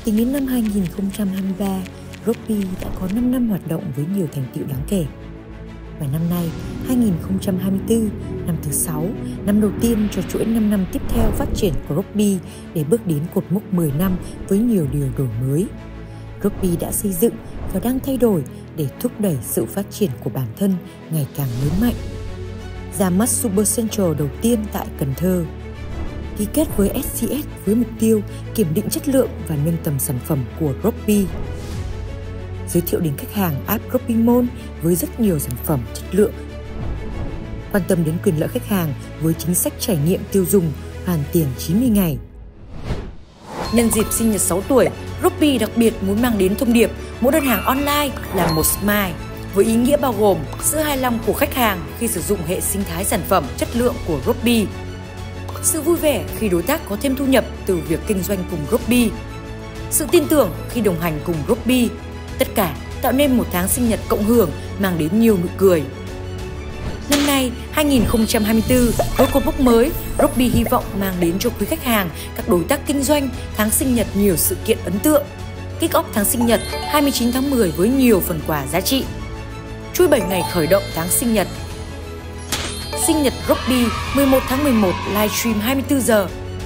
Tính đến năm 2023, rugby đã có 5 năm hoạt động với nhiều thành tựu đáng kể. Và năm nay, 2024, năm thứ 6, năm đầu tiên cho chuỗi 5 năm tiếp theo phát triển của rugby để bước đến cột mốc 10 năm với nhiều điều đổi mới. Rugby đã xây dựng và đang thay đổi để thúc đẩy sự phát triển của bản thân ngày càng lớn mạnh. Ra mắt Super Central đầu tiên tại Cần Thơ. Ký kết với SCS với mục tiêu kiểm định chất lượng và nâng tầm sản phẩm của rugby. Giới thiệu đến khách hàng app RugbyMon với rất nhiều sản phẩm chất lượng. Quan tâm đến quyền lợi khách hàng với chính sách trải nghiệm tiêu dùng hoàn tiền 90 ngày. Nhân dịp sinh nhật 6 tuổi, Rugby đặc biệt muốn mang đến thông điệp mỗi đơn hàng online là một smile, với ý nghĩa bao gồm sự hài lòng của khách hàng khi sử dụng hệ sinh thái sản phẩm chất lượng của Rugby, sự vui vẻ khi đối tác có thêm thu nhập từ việc kinh doanh cùng Rugby, sự tin tưởng khi đồng hành cùng Rugby, tất cả tạo nên một tháng sinh nhật cộng hưởng mang đến nhiều nụ cười. Năm nay, 2024, với cột mốc mới, Rugby hy vọng mang đến cho quý khách hàng, các đối tác kinh doanh tháng sinh nhật nhiều sự kiện ấn tượng. Kick off tháng sinh nhật 29 tháng 10 với nhiều phần quà giá trị. Chuỗi 7 ngày khởi động tháng sinh nhật. Sinh nhật Rugby 11 tháng 11 livestream 24 giờ.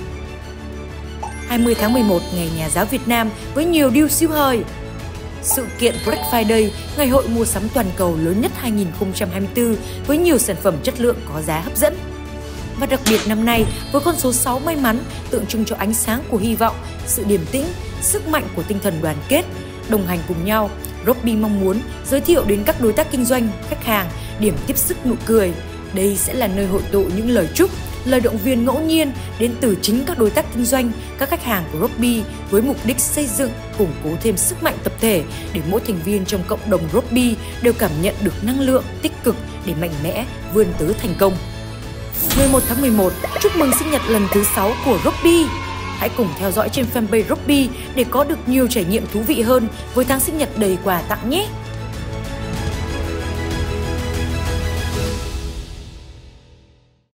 20 tháng 11 Ngày Nhà giáo Việt Nam với nhiều deal siêu hời. Sự kiện Black Friday, ngày hội mua sắm toàn cầu lớn nhất 2024 với nhiều sản phẩm chất lượng có giá hấp dẫn. Và đặc biệt năm nay với con số 6 may mắn tượng trưng cho ánh sáng của hy vọng, sự điềm tĩnh, sức mạnh của tinh thần đoàn kết, đồng hành cùng nhau. Rugby mong muốn giới thiệu đến các đối tác kinh doanh, khách hàng điểm tiếp sức nụ cười. Đây sẽ là nơi hội tụ những lời chúc, lời động viên ngẫu nhiên đến từ chính các đối tác kinh doanh, các khách hàng của Rugby với mục đích xây dựng, củng cố thêm sức mạnh tập thể để mỗi thành viên trong cộng đồng Rugby đều cảm nhận được năng lượng tích cực để mạnh mẽ vươn tới thành công. 11 tháng 11, chúc mừng sinh nhật lần thứ 6 của Rugby. Hãy cùng theo dõi trên fanpage Rugby để có được nhiều trải nghiệm thú vị hơn với tháng sinh nhật đầy quà tặng nhé!